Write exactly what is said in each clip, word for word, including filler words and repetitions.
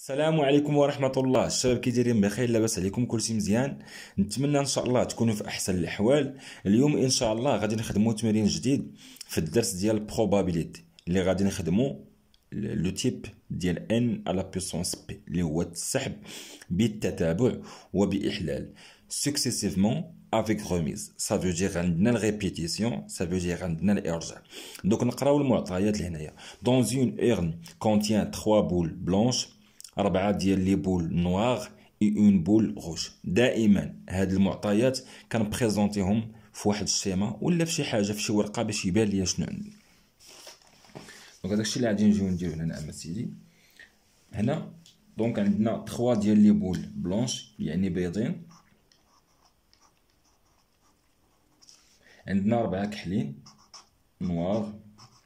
السلام عليكم ورحمة الله. الشباب كي دايرين؟ بخير؟ لاباس عليكم؟ كلشي مزيان؟ نتمنى ان شاء الله تكونوا في احسن الاحوال. اليوم ان شاء الله غادي نخدموا تمرين جديد في الدرس ديال probability اللي غادي نخدموا لو تيب ديال n على بويسونس b اللي هو السحب بالتتابع وبإحلال successivement avec remise. ça veut dire عندنا الريبيتيسيون، ça veut dire عندنا الارجاع. دوك نقراو المعطيات لهنايا. dans une urne contient trois boules blanches، أربعة ديال لي بول نوار اي اون بول روج. دائما هاد المعطيات كنبريزونتيهم في واحد الشيما ولا في شي حاجه في شي ورقه باش يبان ليا شنو عندي. دونك هذاك الشيء اللي غادي نجيو نديرو هنا عم سيدي. هنا دونك عندنا ثلاثة ديال لي بول بلونش يعني بيضين، عندنا أربعة كحلين نوار،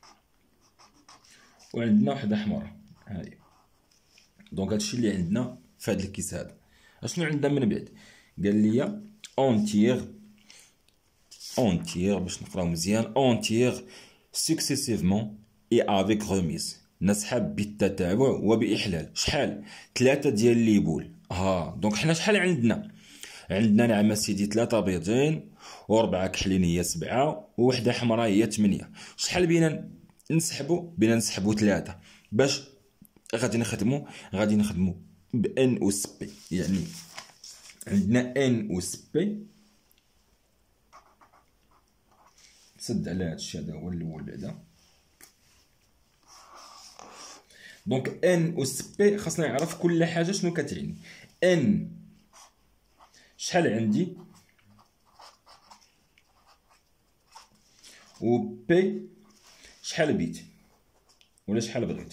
وعندنا وحده حمراء. هاهي دونك هادشي اللي عندنا في هاد الكيس هذا. اشنو عندنا من بعد؟ قال لي اون تير اون تير باش نقراو مزيان اون تير سكسيسيفمون اي افيك ريميز، نسحب بالتتابع وبإحلال. شحال؟ ثلاثة ديال لي بول. ها دونك حنا شحال عندنا؟ عندنا نعم سيدي ثلاثة بيضين وأربعة كحلين هي سبعة ووحدة حمراء هي ثمانية. شحال بينا نسحبو؟ بينا نسحبو ثلاثة. باش غادي نخدمو غادي نخدمو ب ان اس بي، يعني عندنا ان اس بي. سد على هادشي هذا هو الاول بعدا. دونك ان اس بي خاصنا نعرف كل حاجه شنو كتعني. ان شحال عندي و بي شحال بيت ولا شحال بغيت.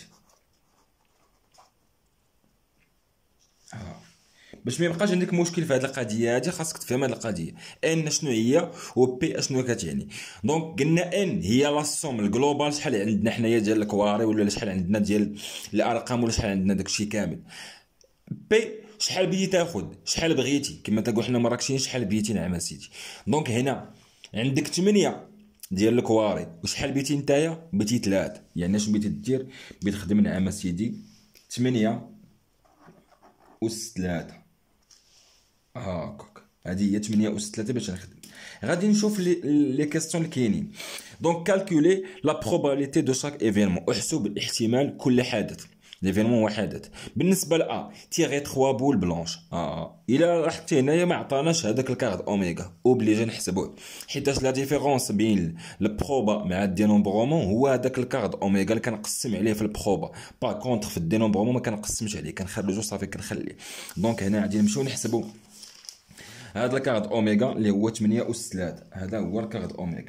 آه. باش ما يبقاش عندك مشكل في هذه القضيه هذه خاصك تفهم هذه القضيه. ان شنو هي و بي اشنو كتعني. دونك قلنا ان هي لا سوم الجلوبال، شحال عندنا حنايا ديال الكواري ولا شحال عندنا ديال الارقام ولا شحال عندنا داكشي كامل. بي شحال بغيتي تاخذ شحال بغيتي، كما تقول حنا مراكشين شحال بغيتي. نعم سيدي. دونك هنا عندك ثمانية ديال الكواري وشحال بغيتي نتايا؟ بغيتي ثلاثة. يعني اش بغيتي دير؟ بغيتي تخدم نعم سيدي ثمانية أس ثلاثة. هاكاك هادي هي ثمانية أس ثلاثة باش نخدم. غادي نشوف لي لي كيسيون اللي كاينين. دونك كالكولي لا بروبابيليتي دو شاك ايفينمون، احسب الاحتمال كل حدث. ليفينمون وحدث. بالنسبه ل تيغي ثلاثة بول بلونش. اه الا لاحظتي هنايا ما عطاناش هذاك الكارد اوميغا، اوبليجي نحسبوه حيتاش لا ديفيرونس بين البروبا مع الدينومبرومون هو هذاك الكارد اوميغا اللي كنقسم عليه في البروبا. با كونطخ في الدينومبرومون ما كنقسمش عليه، كنخرجو صافي كنخليه. دونك هنا غادي نمشيو نحسبوا هذا الكارد اوميغا اللي هو ثمانية أس ثلاثة. هذا هو الكارد اوميغا.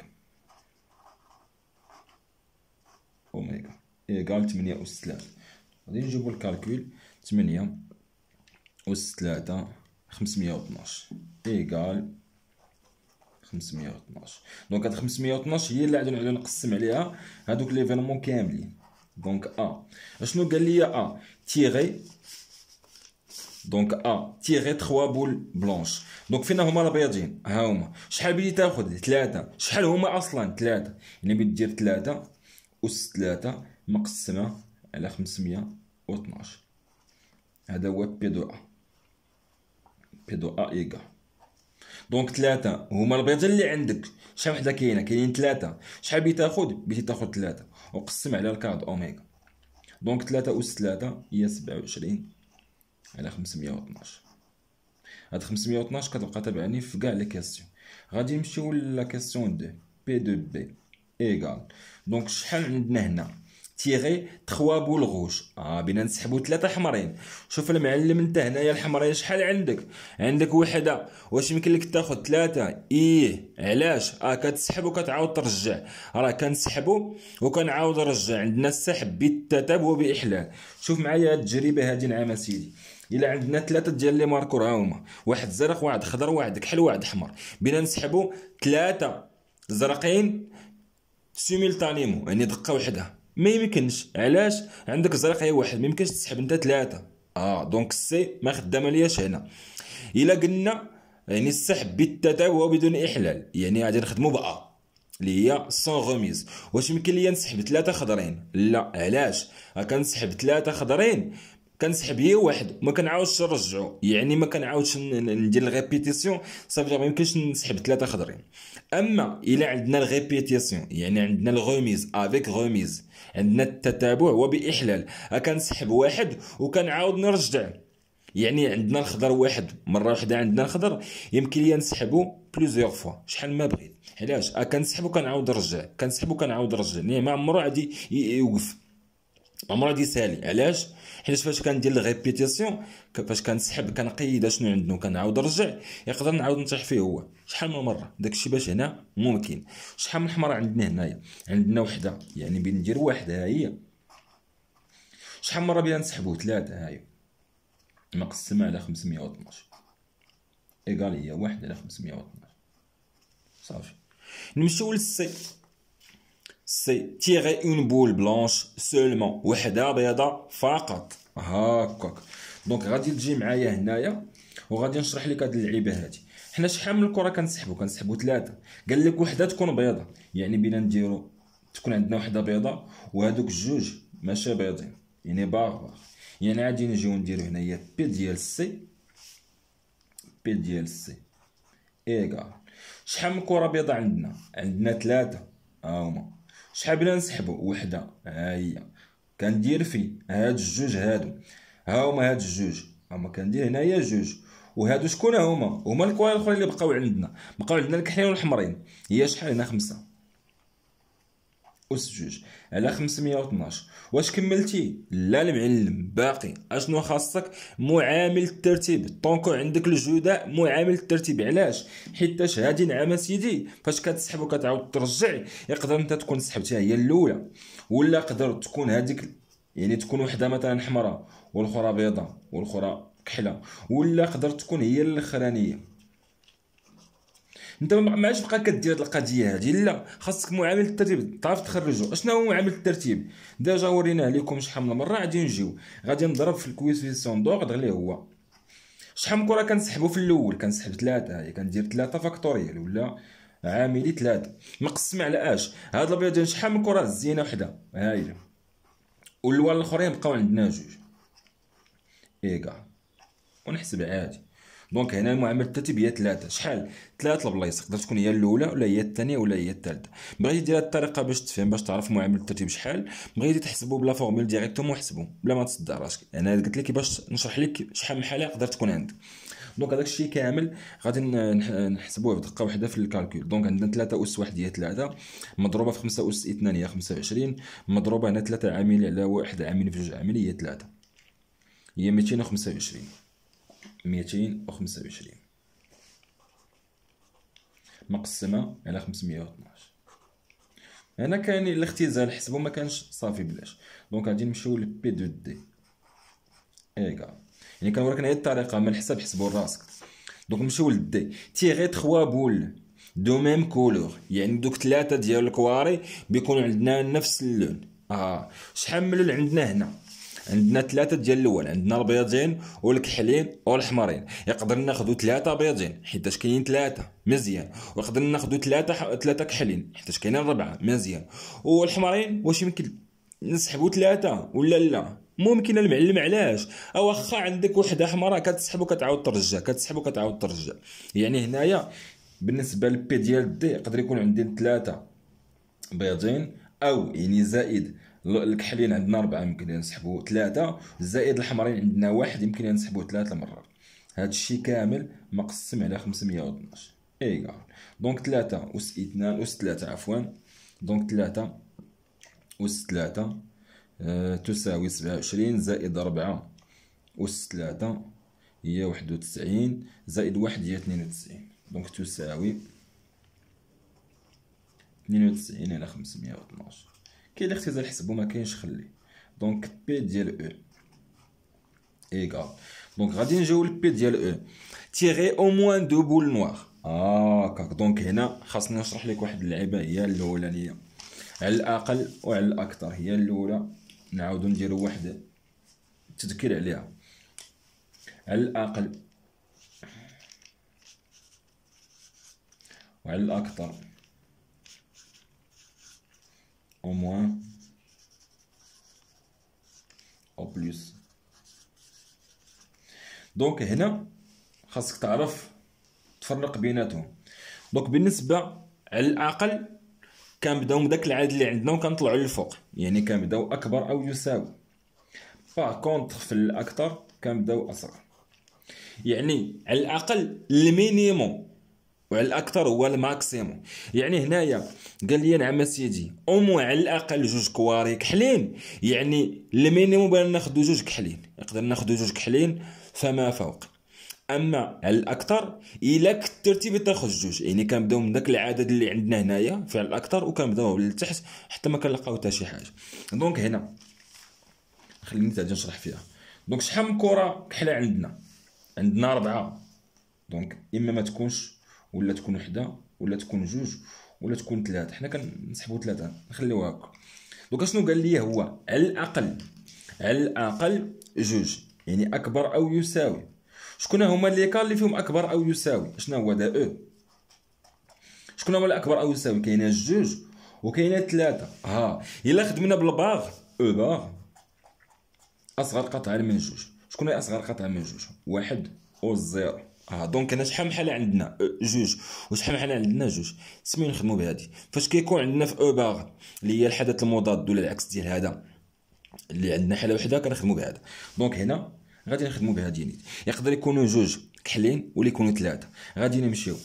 اوميغا ايكال ثمانية أس ثلاثة. غادي نجيبو الكالكول. ثمانية أس ثلاثة خمسمية واثناش ايكال خمسمية واثناش. دونك هاد خمسمية واثناش هي اللي غادي نعاودو نقسم عليها هادوك ليفينمون كاملين. دونك ا اشنو قال لي؟ ا تيغي دونك ا تيغي ثلاثة بول بلونش. دونك فين هما البيضين؟ ها هما. شحال بغيتي تاخذ؟ ثلاثة. شحال هما اصلا؟ ثلاثة. يعني بغيتي دير ثلاثة أس ثلاثة مقسمة على خمسمية واثناش. هذا هو بي دو ا. بي دو ا ايكال. دونك ثلاثة هما البيضين اللي عندك. شحال وحده كاينه؟ كاينين ثلاثة. شحال بغيتي تاخذ؟ بغيتي تاخذ ثلاثة وقسم على الكارد اوميغا. دونك ثلاثة أس ثلاثة هي سبعة وعشرين على خمسمية واثناش. هاد خمسمية واثناش كتبقى تابعني في كاع لي كيسيون. غادي نمشيو لا كيسيون دو بي دو بي ايكال. دونك شحال عندنا هنا؟ تيغي ثلاثة بول غوش. اه بينا نسحبو ثلاثة حمرين. شوف المعلم انت هنايا الحمرين شحال عندك؟ عندك وحده. واش يمكن لك تاخذ ثلاثة؟ ايه علاش؟ اه كتسحب وكتعاود ترجع. راه كنسحبو وكنعاود نرجع. عندنا السحب بالتتابع وبإحلال. شوف معايا هاد التجربه هادي. نعم سيدي. الا عندنا ثلاثه ديال لي ماركور ها هما، واحد زرق واحد خضر واحد كحل واحد احمر، بينا نسحبو ثلاثه زرقين سيميلتانيمون يعني دقه وحده. ما يمكنش. علاش؟ عندك زرق هي واحد، ما يمكنش تسحب انت ثلاثه. اه دونك السي ما خدامه لياش هنا. الا قلنا يعني السحب بالتتابع وبدون احلال، يعني غادي نخدمو با اللي هي سون غوميز. واش يمكن ليا نسحب ثلاثه خضرين؟ لا. علاش؟ كنسحب ثلاثه خضرين كنسحب هي واحد وما كنعاودش نرجعو، يعني ما كنعاودش ندير الريبيتيسيون، صافي ما يمكنش نسحب ثلاثه خضرين. اما الا عندنا الريبيتيسيون يعني عندنا الغوميز افيك غوميز، عندنا التتابع وباحلال، كنسحب واحد وكنعاود نرجع. يعني عندنا الخضر واحد مره واحده، عندنا الخضر يمكن ليا نسحبو بليزيور فوا شحال ما بغيت. علاش؟ كنسحبو كنعاود نرجع، كنسحبو كنعاود نرجع، يعني ما عمرو غادي يوقف، ما عمرو غادي يسالي. علاش؟ حيت فاش كندير الريبيتيسيون، فاش كنسحب كنقيد شنو عندنا كنعاود نرجع، يقدر نعاود نطيح فيه هو شحال من مره. داكشي باش هنا ممكن. شحال من حمراء عندنا هنايا؟ عندنا وحده، يعني بين ندير واحد ها هي. شحال من مره بينا نسحبو؟ ثلاثه ها هي مقسمه على خمسمية واثناش ايكال هي واحد على خمسمية واثناش. صافي نمشيو للسي. سي تيغي اون بول بلانش سولمون، وحده بيضاء فقط هاكاك. دونك غادي تجي معايا هنايا وغادي نشرح لك هاد اللعيبه هادي. حنا شحال من الكره كنسحبو؟ كنسحبو ثلاثه. قال لك وحده تكون بيضاء، يعني بينا نديرو تكون عندنا وحده بيضاء وهادوك الجوج ماشي بيضين، يعني باغ باغ. يعني غادي نجيو نديرو هنايا بي ديال سي، بي ديال سي ايكال شحال من كره بيضاء عندنا؟ عندنا ثلاثه ها هما. شحال بلا نسحبو؟ وحده ها هي. كندير في هاد الجوج هادو، ها هما هاد الجوج، هما كندير هنايا جوج. وهادو شكون هما؟ هما الكوره الاخرين اللي بقاو عندنا، بقاو عندنا الكحلين والحمرين. هي شحال هنا؟ خمسة أس جوج على خمسمية واثناش. واش كملتي؟ لا المعلم باقي. اشنو خاصك؟ معامل الترتيب. طونكو عندك الجداء معامل الترتيب. علاش؟ حيتاش هادي نعم سيدي فاش كتسحب وكتعاود ترجع، يقدر انت تكون سحبتها هي الاولى، ولا قدر تكون هذيك يعني تكون وحده مثلا حمراء والاخرى بيضاء والاخرى كحله، ولا قدر تكون هي الاخرانيه. انت ما عادش بقى كدير هاد القضيه هادي، لا خاصك معامل الترتيب تعرف تخرجو. اشنا هو معامل الترتيب؟ ديجا وريناه لكم شحال من مره. غادي نجيو غادي نضرب في الكويفيسيون دوغ اللي هو شحال من كره كنسحبو في الاول؟ كنسحب ثلاثه، هي كندير ثلاثه فاكتوريال ولا عاملي ثلاثه مقسم على اش. هاد الابيضين شحال من كره؟ زينه وحده ها هي، واللوان الاخرين بقاو عندنا جوج ايكال ونحسب عادي. دونك هنا معامل الترتيب هي ثلاثه. شحال؟ ثلاث البلايص، تقدر تكون هي الاولى ولا هي الثانيه ولا هي الثالثه. بغيتي دير هاد الطريقه باش تفهم، باش تعرف معامل الترتيب شحال. بغيتي تحسبو بلا فورمول ديريكتومون حسبو بلا ما تصدع راسك. انا قلت لك باش نشرح لك شحال من حاله يقدر تكون عندك. دونك هذاك الشيء كامل غادي نحسبوه بدقه واحده في الكالكول. دونك عندنا ثلاثة اس واحد هي ثلاثة، مضروبه في خمسة اس اثنان هي خمسة وعشرين، مضروبه هنا ثلاثة عامل على واحد عامل في جوج عامل هي ثلاثة، هي ميتين وخمسة وعشرين. ميتين وخمسة وعشرين مقسمه على خمسمية واثناش. هنا كاين الاختزال، حسبوا ما كانش صافي بلاش. دونك غادي نمشيو لبي دو دي ايكال، يعني كنوريك هي الطريقه من الحساب حسبوا راسك. دونك نمشيو للدي تيغي ثلاثة بول دو ميم كولور، يعني دوك ثلاثه ديال الكواري بيكونوا عندنا نفس اللون. اه شحال من لون عندنا هنا؟ عندنا ثلاثه ديال الاول، عندنا البيضين والكحلين والحمرين. يقدر ناخذوا ثلاثه بيضين حيتاش كاينين ثلاثه مزيان، ويقدر ناخذوا ثلاثه ثلاثه كحلين حيتاش كاينين اربعه مزيان. والحمرين واش يمكن نسحبوا ثلاثه ولا لا؟ ممكن المعلم. علاش؟ او واخا عندك وحده حمراء كتسحب وكتعاود ترجع، كتسحب وكتعاود ترجع. يعني هنايا بالنسبه للبي ديال دي يقدر يكون عندي ثلاثه بيضين، او يعني زائد الكحلين عندنا أربعة يمكن نسحبوا ثلاثة، زائد الحمرين عندنا واحد يمكن نسحبوا ثلاثة مرات. هذا الشيء كامل مقسم على خمسمية واثناش ايكال. دونك ثلاثة أس اثنان أس ثلاثة عفوا، دونك ثلاثة أس ثلاثة أه تساوي سبعة وعشرين، زائد أربعة أس ثلاثة هي واحد وتسعين، زائد واحد هي اثنين وتسعين، دونك تساوي اثنين وتسعين على خمسمية واثناش. كاين الاختزال حسبو ما كاينش خليه. دونك بي ديال او ايكال، دونك غادي نجيو لبي ديال او تيغي او موان دو بول نوار هاكاك. دونك هنا خاصني نشرح لك واحد اللعيبه هي الاولانيه على الاقل وعلى الاكثر. هي الاولى نعاودو نديرو واحد التذكير عليها. على الاقل وعلى الاكثر au moins au plus دونك هنا خاصك تعرف تفرق بيناتهم. دونك بالنسبه على الاقل كنبداو من داك العدد اللي عندنا وكنطلعوا للفوق، يعني كنبداو اكبر او يساوي. باغ كونطخ في الاكثر كنبداو اصغر. يعني على الاقل المينيموم وعلى الاكثر هو الماكسيموم. يعني هنايا قال لي نعم سيدي او مو على الاقل جوج كواري كحلين، يعني المينيموم بان ناخذ جوج كحلين، نقدر ناخذ جوج كحلين فما فوق. اما على الاكثر الا كثرتي تاخذ جوج، يعني كنبداو من داك العدد اللي عندنا هنايا في الاكثر وكنبداو للتحت حتى ما كنلقاو حتى شي حاجه. دونك هنا خليني غادي نشرح فيها. دونك شحال من كره كحله عندنا؟ عندنا ربعه. دونك اما ما تكونش ولا تكون وحده ولا تكون جوج ولا تكون ثلاثه، حنا كنسحبوا ثلاثه نخليوها هكا. دونك شنو قال لي هو على الاقل على الاقل جوج، يعني اكبر او يساوي. شكون هما لي كار اللي فيهم اكبر او يساوي؟ شنو هو دا او؟ شكون هما الاكبر او يساوي؟ كاينه جوج وكاينه ثلاثه. ها الا خدمنا بالباغ او باغ اصغر قطعه من جوج. شكون هي اصغر قطعه من جوج؟ واحد او زيرو. اه دونك انا شحال بحال عندنا جوج وشحال بحال عندنا جوج، سمي نخدموا بهادي. فاش كيكون عندنا في او باغ اللي هي الحدث المضاد ولا العكس ديال هذا اللي عندنا حاله وحده كنخدموا بهذا. دونك هنا غادي نخدموا بهادي نيت. يقدر يكونوا جوج كحلين ولا يكونوا ثلاثه. غادي نمشيو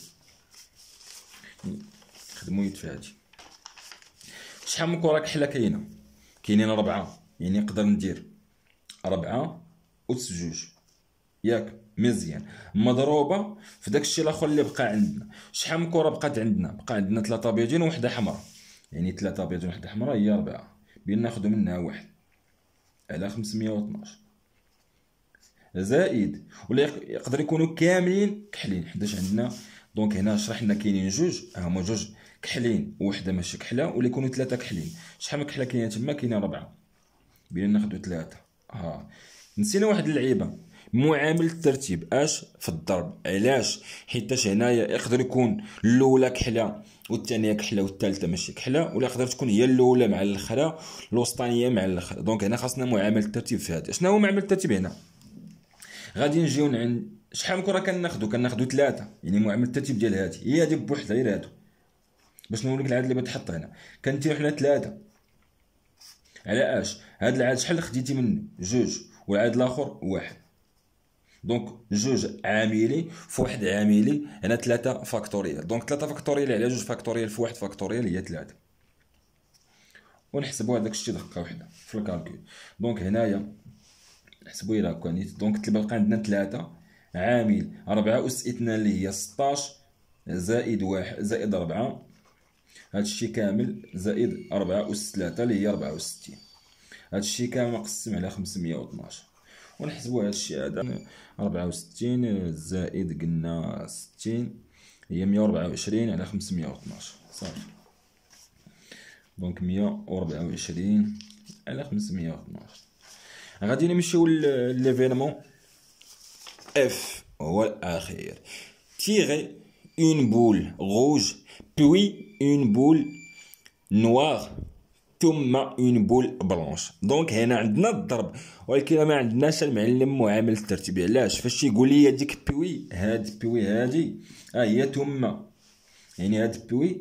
نخدموا يد في هادي. شحال من كره كحله كاينه؟ كاينين ربعه، يعني نقدر ندير ربعه أس جوج ياك مزيان مضروبه في داك الشيء الاخر اللي بقى عندنا. شحال من كره بقات عندنا؟ بقى عندنا ثلاثه بيضين وحده حمراء، يعني ثلاثه بيضين وحده حمراء هي ربعه. بين ناخذ منها واحد على خمسمية واثناش زائد ولا يقدر يكونوا كاملين كحلين حداش عندنا. دونك هنا شرحنا كاينين جوج، هما جوج كحلين وحده ماشي كحله، ولا يكونوا ثلاثه كحلين. شحال من كحله كاينه تما؟ كاينه ربعه. بين ناخذ ثلاثه. ها نسينا واحد اللعيبه، معامل الترتيب اش في الضرب. علاش؟ حيتاش هنايا يقدر يكون الاولى كحله والثانيه كحله والثالثه ماشي كحله، ولا يقدر تكون هي الاولى مع الاخرى الوسطانيه مع الاخرى. دونك هنا خاصنا معامل الترتيب في هذا. شنو هو معامل الترتيب هنا؟ غادي نجيو عند شحال من كره كناخذوا؟ كناخذوا ثلاثه، يعني معامل الترتيب ديال هذه هي هذه بوحدها غير هادو. باش نوريك العدد اللي بتحط هنا كنديرو حنا ثلاثه على اش. هذا العدد شحال خديتي منه؟ جوج، والعدد الاخر واحد. دونك جوج عاملي في واحد عاملي، هنا ثلاثة فاكتوريال. دونك ثلاثة فاكتوريال على جوج فاكتوريال في واحد فاكتوريال هي ثلاثة. ونحسبوا هذاك الشيء دقة واحدة في الكالكول. دونك هنايا نحسبوا إلى هكا نيت. دونك تبقى عندنا ثلاثة عامل أربعة أس اثنان اللي هي ستاش زائد واحد زائد ربعة، هاد الشيء كامل زائد أربعة أس ثلاثة اللي هي ربعة وستين. هاد الشيء كامل مقسم على خمسمية واثناش. ونحسبوا هذا الشيء هذا ربعة وستين زائد قلنا ستين هي مية وربعة وعشرين على خمسمية واثناش صافي. دونك مية وربعة وعشرين على خمسمية واثناش. غادي نمشيو ليفينمون اف هو الاخير. تيغي اون بول روج بوي اون بول نوار ثم اون بول بلونش. دونك هنا عندنا الضرب ولكن ما عندناش المعلم معامل الترتيب. علاش؟ فاش يقول لي هذيك بوي هاد بوي هادي ها هي ثم، يعني هاد بوي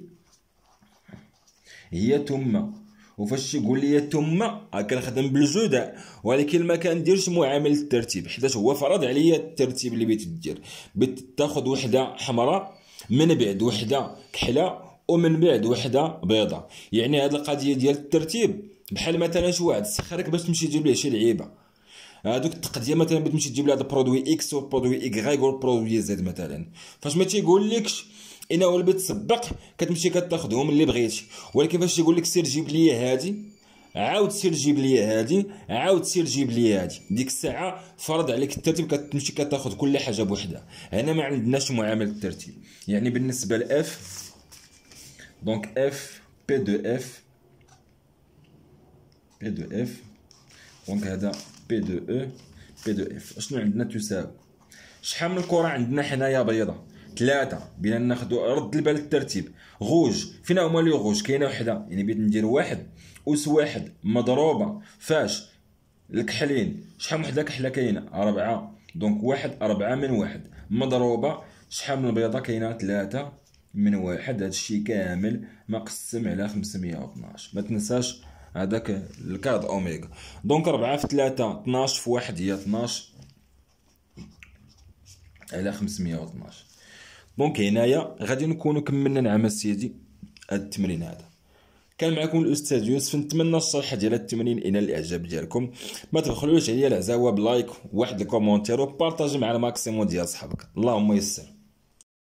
هي ثم، وفاش يقول لي ثم كنخدم بالجدع ولكن ما كنديرش معامل الترتيب حيت هو فرض عليا الترتيب اللي بغيت دير. بغيت تاخذ وحده حمراء من بعد وحده كحله ومن بعد وحده بيضاء. يعني هذه القضيه ديال الترتيب بحال مثلا شي واحد سخرك باش تمشي تجيب ليه شي لعيبه، هذوك التقديه مثلا بتمشي تجيب ليه هذا برودوي اكس وبرودوي ايغريك وبرودوي زد مثلا، فاش ما تيقولكش انه اللي بتسبق كتمشي كتاخذهم اللي بغيتي، ولكن فاش يقول لك سير جيب لي هادي عاود سير جيب لي هادي عاود سير جيب لي هادي، ديك الساعه فرض عليك الترتيب كتمشي كتاخذ كل حاجه بوحدها. هنا ما عندناش معامل الترتيب. يعني بالنسبه لاف دونك اف بي دو اف بي دو اف دونك هذا بي دو او بي دو اف شنو عندنا تساوي شحال من الكره عندنا حنايا بيضه؟ ثلاثة. بينا ناخذوا رد البال الترتيب. غوج فين هما لي غوج؟ كاينه وحده، يعني بغيت ندير واحد أس واحد مضروبه فاش الكحلين. شحال من وحده كحله كاينه؟ أربعة دونك واحد أربعة من واحد مضروبة شحال من البيضة كاينة؟ ثلاثة من واحد. هادشي كامل مقسم على خمسمية واثناش. ما تنساش هذاك الكاد اوميغا. دونك أربعة في ثلاثة اثناش في واحد هي اثناش على خمسمية واثناش. دونك هنايا غادي نكونوا كملنا نعم سيدي هاد التمرين هذا. كان معكم الاستاذ يوسف. نتمنى الشرح ديال التمرين الى الاعجاب ديالكم. ما تبخلوش عليا العزاوه بلايك وواحد الكومونتير وبارطاجي مع الماكسيموم ديال صحابك. اللهم يسر.